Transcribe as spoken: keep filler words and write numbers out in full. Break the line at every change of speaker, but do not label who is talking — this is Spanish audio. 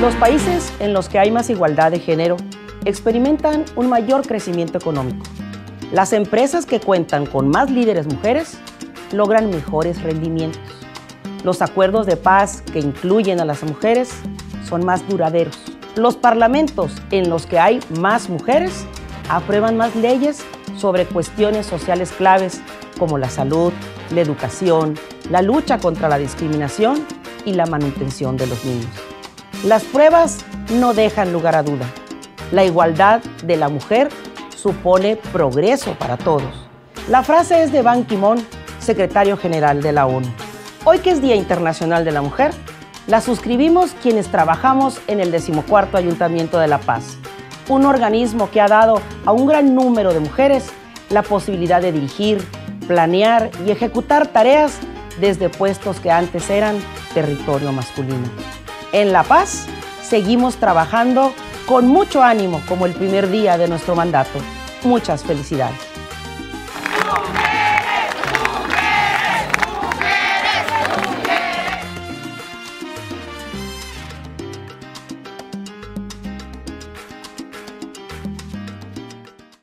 Los países en los que hay más igualdad de género experimentan un mayor crecimiento económico. Las empresas que cuentan con más líderes mujeres logran mejores rendimientos. Los acuerdos de paz que incluyen a las mujeres son más duraderos. Los parlamentos en los que hay más mujeres aprueban más leyes sobre cuestiones sociales claves como la salud, la educación, la lucha contra la discriminación y la manutención de los niños. Las pruebas no dejan lugar a duda. La igualdad de la mujer supone progreso para todos. La frase es de Ban Ki-moon, secretario general de la ONU. Hoy que es Día Internacional de la Mujer, la suscribimos quienes trabajamos en el decimocuarto Ayuntamiento de La Paz, un organismo que ha dado a un gran número de mujeres la posibilidad de dirigir, planear y ejecutar tareas desde puestos que antes eran territorio masculino. En La Paz seguimos trabajando con mucho ánimo como el primer día de nuestro mandato. Muchas felicidades.